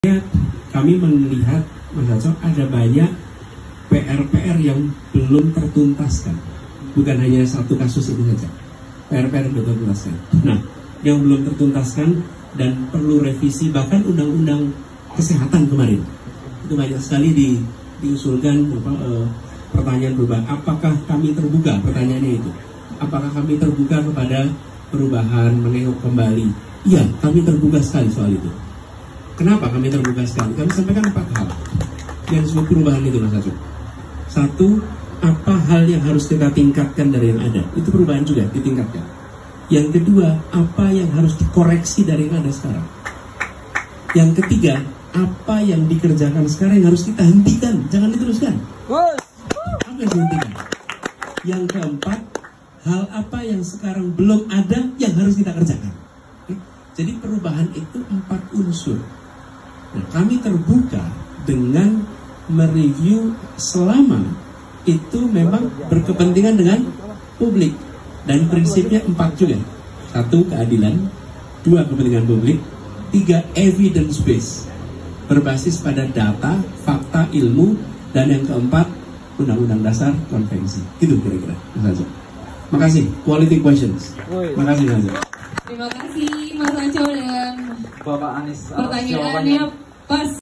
Kami melihat, Mas Haco, ada banyak PR-PR yang belum tertuntaskan. Bukan hanya satu kasus itu saja. PR-PR yang belum tertuntaskan. Nah, yang belum tertuntaskan dan perlu revisi, bahkan undang-undang kesehatan kemarin. Itu banyak sekali diusulkan pertanyaan berubah. Apakah kami terbuka? Pertanyaannya itu. Apakah kami terbuka kepada perubahan, menengok kembali? Iya, kami terbuka sekali soal itu. Kenapa kami terbuka sekali? Kami sampaikan 4 hal yang disebut perubahan itu, Mas Haco. 1, apa hal yang harus kita tingkatkan dari yang ada? Itu perubahan juga, ditingkatkan. Yang kedua, apa yang harus dikoreksi dari yang ada sekarang? Yang ketiga, apa yang dikerjakan sekarang yang harus kita hentikan, jangan diteruskan. Apa yang dihentikan? Yang keempat, hal apa yang sekarang belum ada yang harus kita kerjakan. Jadi perubahan itu 4 unsur. Nah, kami terbuka dengan mereview selama itu memang berkepentingan dengan publik. Dan prinsipnya 4 juga. 1, keadilan. 2, kepentingan publik. 3, evidence based, berbasis pada data, fakta, ilmu. Dan yang keempat, Undang-Undang Dasar Konvensi. Itu kira-kira, Mas Haco. Makasih, quality questions. Makasih, Mas Haco. Terima kasih Mas Haco dan Bapak Anies. pertanyaannya pas.